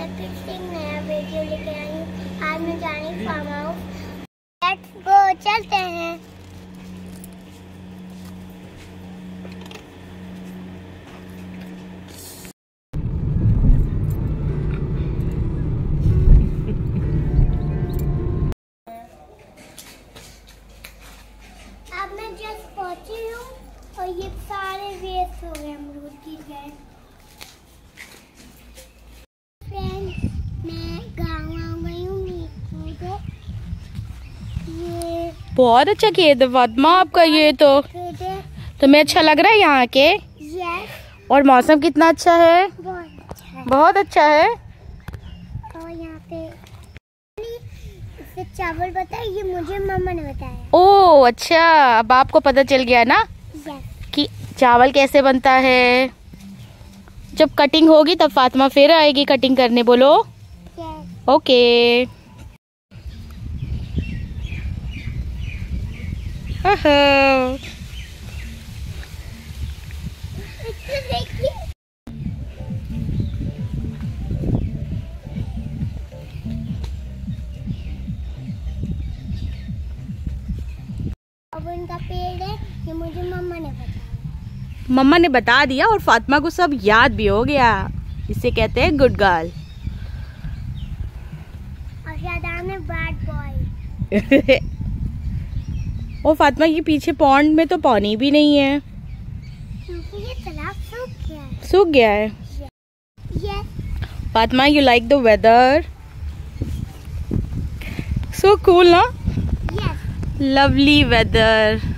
नया वीडियो लेके आई हूँ। आज मैं जा रही हूँ फार्म हाउस। लेट्स गो, चलते हैं। अब मैं जस्ट पहुंची हूँ और ये सारे वेस्ट हो गए, अमरूद गिर गए। फ्रेंड्स, मैं गाँव आ गई हूँ। ये बहुत अच्छा खेत है फातिमा आपका। ये तो तुम्हें अच्छा लग रहा है यहाँ के? यस। और मौसम कितना अच्छा है? बहुत अच्छा है। बहुत अच्छा है। और यहाँ पे इससे चावल बताया, ये मुझे मम्मा ने बताया। ओह अच्छा, अब आपको पता चल गया ना यस। कि चावल कैसे बनता है। जब कटिंग होगी तब फातिमा फिर आएगी कटिंग करने। बोलो यस। ओके। देखिए, अब उनका पेड़ है, ये मुझे मम्मा ने बताया। मम्मा ने बता दिया और फातिमा को सब याद भी हो गया। इसे कहते हैं गुड गर्ल। और शादाब ने बैड बॉय। और फातिमा के पीछे पॉन्ड में तो पानी भी नहीं है, क्योंकि ये तालाब सूख गया है। सूख गया है। Yes. Fatima, you like the weather? So cool, ना? यस। Lovely weather.